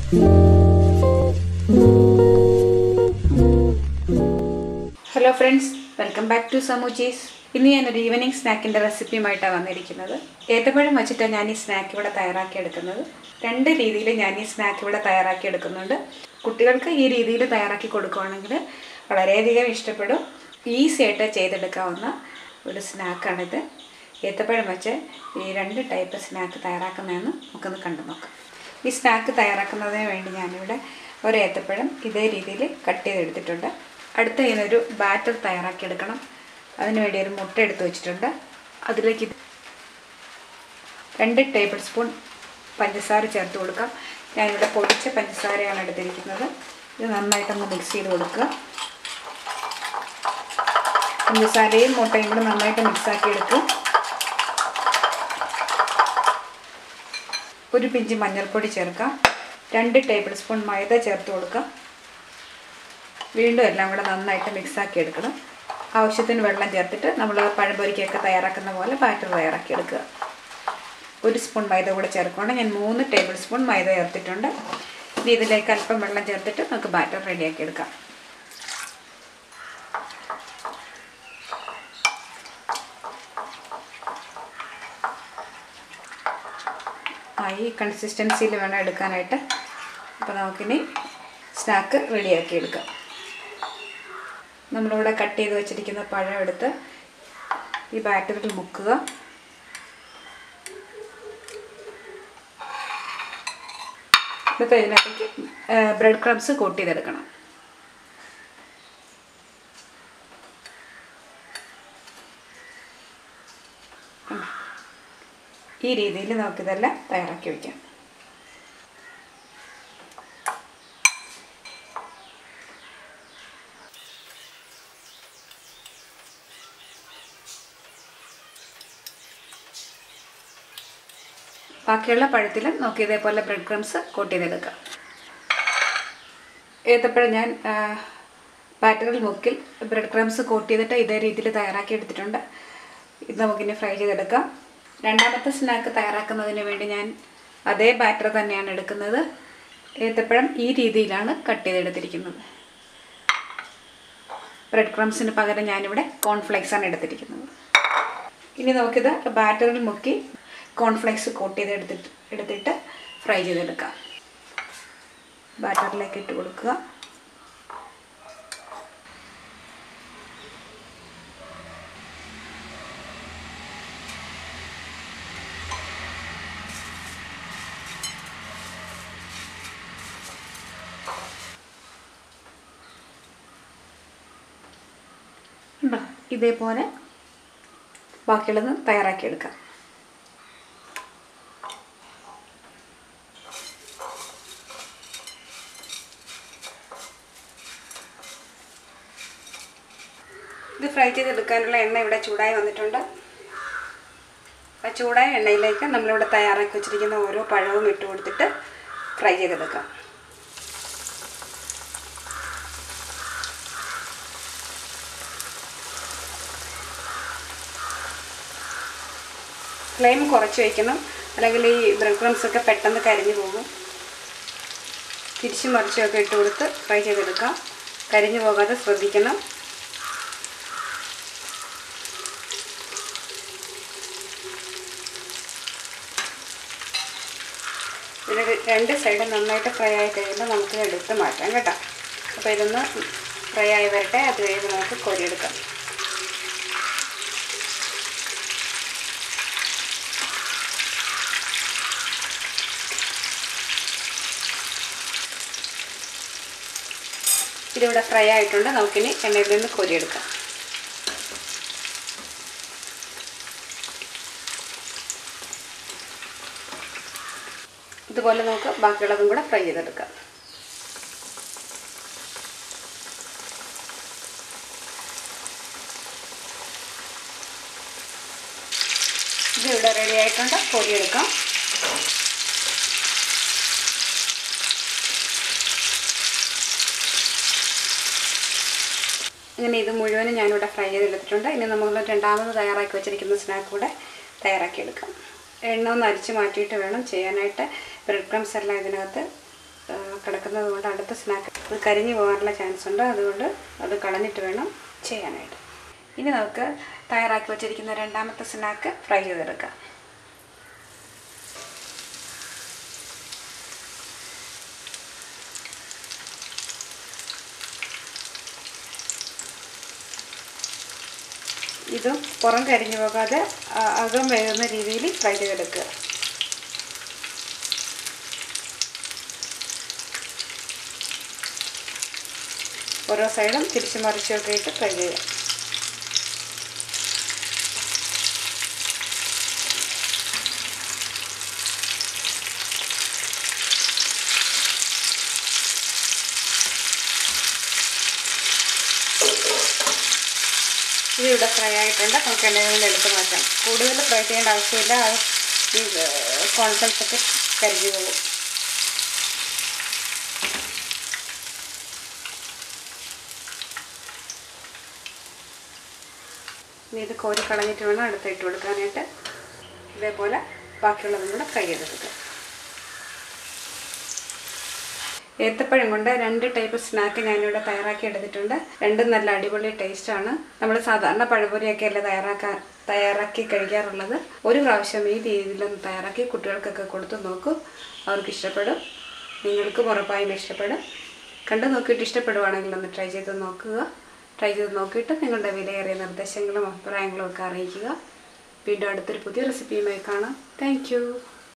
Hello friends, welcome back to സമൂച്ചീസ്. ഇന്ന് ഞാനൊരു ഈവനിങ് സ്നാക്കിൻ്റെ റെസിപ്പിയുമായിട്ടാണ് വന്നിരിക്കുന്നത്. ഏത്തപ്പഴം വെച്ചിട്ടാണ് ഞാൻ ഈ സ്നാക്ക് ഇവിടെ തയ്യാറാക്കിയെടുക്കുന്നത്. രണ്ട് രീതിയിൽ ഞാൻ ഈ സ്നാക്ക് ഇവിടെ തയ്യാറാക്കിയെടുക്കുന്നുണ്ട്. കുട്ടികൾക്ക് ഈ രീതിയിൽ തയ്യാറാക്കി കൊടുക്കുകയാണെങ്കിൽ വളരെയധികം ഇഷ്ടപ്പെടും. ഈസി ആയിട്ട് ചെയ്തെടുക്കാവുന്ന ഒരു സ്നാക്കാണിത്. ഏത്തപ്പഴം വെച്ച് ഈ രണ്ട് ടൈപ്പ് സ്നാക്ക് തയ്യാറാക്കുന്നതെന്ന് നമുക്കൊന്ന് കണ്ടു നോക്കാം. ഈ സ്നാക്ക് തയ്യാറാക്കുന്നതിന് വേണ്ടി ഞാനിവിടെ ഒരു ഏത്തപ്പഴം ഇതേ രീതിയിൽ കട്ട് ചെയ്തെടുത്തിട്ടുണ്ട്. അടുത്ത ഇതിനൊരു ബാറ്റർ തയ്യാറാക്കിയെടുക്കണം. അതിനുവേണ്ടി ഒരു മുട്ട എടുത്ത് വെച്ചിട്ടുണ്ട്. അതിലേക്ക് 2 ടേബിൾ സ്പൂൺ പഞ്ചസാര ചേർത്ത് കൊടുക്കാം. ഞാനിവിടെ പൊടിച്ച പഞ്ചസാരയാണ് എടുത്തിരിക്കുന്നത്. ഇത് നന്നായിട്ടൊന്ന് മിക്സ് ചെയ്ത് കൊടുക്കുക. പഞ്ചസാരയും മുട്ടയും കൂടെ നന്നായിട്ട് മിക്സാക്കി എടുക്കുക. ഒരു പിഞ്ച് മഞ്ഞൾപ്പൊടി ചേർക്കാം. 2 ടേബിൾ സ്പൂൺ മൈദ ചേർത്ത് കൊടുക്കാം. വീണ്ടും എല്ലാം കൂടെ നന്നായിട്ട് മിക്സാക്കി എടുക്കണം. ആവശ്യത്തിന് വെള്ളം ചേർത്തിട്ട് നമ്മൾ പഴംപൊരിക്കൊക്കെ തയ്യാറാക്കുന്ന പോലെ ബാറ്റർ തയ്യാറാക്കി എടുക്കുക. 1 സ്പൂൺ മൈദ കൂടെ ചേർക്കുകയാണ്. ഞാൻ 3 ടേബിൾ സ്പൂൺ മൈദ ചേർത്തിട്ടുണ്ട്. ഇനി ഇതിലേക്ക് അല്പം വെള്ളം ചേർത്തിട്ട് നമുക്ക് ബാറ്റർ റെഡിയാക്കി എടുക്കാം. ഈ കൺസിസ്റ്റൻസിയിൽ വേണം എടുക്കാനായിട്ട്. അപ്പോൾ നമുക്കിനി സ്നാക്ക് റെഡിയാക്കി എടുക്കാം. നമ്മളിവിടെ കട്ട് ചെയ്ത് വെച്ചിരിക്കുന്ന പഴം എടുത്ത് ഈ ബാറ്ററിൽ മുക്കുക. എന്നിട്ട് ഇതിനകത്തേക്ക് ബ്രെഡ് ക്രംസ് കോട്ട് ചെയ്തെടുക്കണം. ഈ രീതിയിൽ നമുക്കിതെല്ലാം തയ്യാറാക്കി വയ്ക്കാം. ബാക്കിയുള്ള പഴത്തിലും നമുക്ക് ഇതേപോലെ ബ്രെഡ് ക്രംസ് കോട്ട് ചെയ്തെടുക്കാം. ഏത്തപ്പഴം ഞാൻ ബാറ്ററിൽ മുക്കിൽ ബ്രെഡ് ക്രംസ് കോട്ട് ചെയ്തിട്ട് ഇതേ രീതിയിൽ തയ്യാറാക്കി എടുത്തിട്ടുണ്ട്. ഇത് നമുക്കിനി ഫ്രൈ ചെയ്തെടുക്കാം. രണ്ടാമത്തെ സ്നാക്ക് തയ്യാറാക്കുന്നതിന് വേണ്ടി ഞാൻ അതേ ബാറ്റർ തന്നെയാണ് എടുക്കുന്നത്. ഏത്തപ്പഴം ഈ രീതിയിലാണ് കട്ട് ചെയ്തെടുത്തിരിക്കുന്നത്. ബ്രെഡ് ക്രംസിന് പകരം ഞാനിവിടെ കോൺഫ്ലേക്സാണ് എടുത്തിരിക്കുന്നത്. ഇനി നമുക്കിത് ബാറ്ററിൽ മുക്കി കോൺഫ്ലേക്സ് കോട്ട് ചെയ്തെടുത്തിട്ട് ഫ്രൈ ചെയ്തെടുക്കാം. ബാറ്ററിലേക്ക് ഇട്ട് കൊടുക്കുക. ഇതേപോലെ ബാക്കിയുള്ളത് തയ്യാറാക്കിയെടുക്കാം. ഇത് ഫ്രൈ ചെയ്തെടുക്കാനുള്ള എണ്ണ ഇവിടെ ചൂടായി വന്നിട്ടുണ്ട്. ആ ചൂടായ എണ്ണയിലേക്ക് നമ്മളിവിടെ തയ്യാറാക്കി വെച്ചിരിക്കുന്ന ഓരോ പഴവും ഇട്ട് കൊടുത്തിട്ട് ഫ്രൈ ചെയ്തെടുക്കാം. ഫ്ലെയിം കുറച്ച് വയ്ക്കണം, അല്ലെങ്കിൽ ഈ ബ്രെഡ് ക്രംസ് ഒക്കെ പെട്ടെന്ന് കരിഞ്ഞു പോകും. തിരിച്ചും മറിച്ചുമൊക്കെ ഇട്ട് കൊടുത്ത് ഫ്രൈ ചെയ്തെടുക്കാം. കരിഞ്ഞു പോകാതെ ശ്രദ്ധിക്കണം. ഇതിൻ്റെ 2 സൈഡും നന്നായിട്ട് ഫ്രൈ ആയി കഴിയുമ്പോൾ നമുക്ക് എടുത്ത് മാറ്റാം കേട്ടോ. അപ്പോൾ ഇതൊന്ന് ഫ്രൈ ആയി വരട്ടെ. അത് കഴിയുമ്പോൾ നമുക്ക് കോരിയെടുക്കാം. ഇതിവിടെ ഫ്രൈ ആയിട്ടുണ്ട്. നമുക്കിനി എണ്ണയിൽ നിന്ന് കോരിയെടുക്കാം. ഇതുപോലെ നമുക്ക് ബാക്കിയുള്ളതും കൂടെ ഫ്രൈ ചെയ്തെടുക്കാം. ഇതിവിടെ റെഡി ആയിട്ടുണ്ട്. കോരിയെടുക്കാം. അങ്ങനെ ഇത് മുഴുവനും ഞാനിവിടെ ഫ്രൈ ചെയ്തെടുത്തിട്ടുണ്ട്. ഇനി നമ്മൾ രണ്ടാമത് തയ്യാറാക്കി വെച്ചിരിക്കുന്ന സ്നാക്ക് കൂടെ തയ്യാറാക്കിയെടുക്കാം. എണ്ണ ഒന്ന് അരിച്ച് മാറ്റിയിട്ട് വേണം ചെയ്യാനായിട്ട്. ബ്രെഡ് ക്രംസ് എല്ലാം ഇതിനകത്ത് കിടക്കുന്നത് കൊണ്ട് അടുത്ത സ്നാക്ക് അത് കരിഞ്ഞു പോകാനുള്ള ചാൻസ് ഉണ്ട്. അതുകൊണ്ട് അത് കളഞ്ഞിട്ട് വേണം ചെയ്യാനായിട്ട്. ഇനി നമുക്ക് തയ്യാറാക്കി വച്ചിരിക്കുന്ന രണ്ടാമത്തെ സ്നാക്ക് ഫ്രൈ ചെയ്തെടുക്കാം. ഇതും പുറം കരിഞ്ഞു പോകാതെ അകം വേകുന്ന രീതിയിൽ ഫ്രൈ ചെയ്തെടുക്കുക. ഓരോ സൈഡും തിരിച്ചു മറിച്ചൊക്കെ ഇട്ട് ഫ്രൈ ചെയ്യുക. ഇതിവിടെ ഫ്രൈ ആയിട്ടുണ്ട്. നമുക്ക് എണ്ണയിൽ നിന്ന് എടുത്ത് മാറ്റാം. കൂടുതൽ ഫ്രൈ ചെയ്യേണ്ട ആവശ്യമില്ല. ഈ കോൺസെപ്റ്റ് ഒക്കെ കരിഞ്ഞു പോകും. ഇനി ഇത് കോരി കളഞ്ഞിട്ട് വേണം അടുത്തിട്ട് കൊടുക്കാനായിട്ട്. ഇതേപോലെ ബാക്കിയുള്ളതും കൂടെ ഫ്രൈ ചെയ്തെടുക്കുക. ഏത്തപ്പഴം കൊണ്ട് 2 ടൈപ്പ് സ്നാക്ക് ഞാനിവിടെ തയ്യാറാക്കി എടുത്തിട്ടുണ്ട്. രണ്ടും നല്ല അടിപൊളി ടേസ്റ്റാണ്. നമ്മൾ സാധാരണ പഴംപൊരിയൊക്കെയല്ലേ തയ്യാറാക്കി കഴിക്കാറുള്ളത്. ഒരു പ്രാവശ്യം ഈ രീതിയിലൊന്ന് തയ്യാറാക്കി കുട്ടികൾക്കൊക്കെ കൊടുത്തു നോക്കൂ. അവർക്ക് ഇഷ്ടപ്പെടും. നിങ്ങൾക്കും ഉറപ്പായും ഇഷ്ടപ്പെടും. കണ്ടു നോക്കിയിട്ട് ഇഷ്ടപ്പെടുവാണെങ്കിൽ ഒന്ന് ട്രൈ ചെയ്ത് നോക്കുക. ട്രൈ ചെയ്ത് നോക്കിയിട്ട് നിങ്ങളുടെ വിലയേറിയ നിർദ്ദേശങ്ങളും അഭിപ്രായങ്ങളും ഒക്കെ അറിയിക്കുക. വീണ്ടും അടുത്തൊരു പുതിയ റെസിപ്പിയുമായി കാണാം. താങ്ക്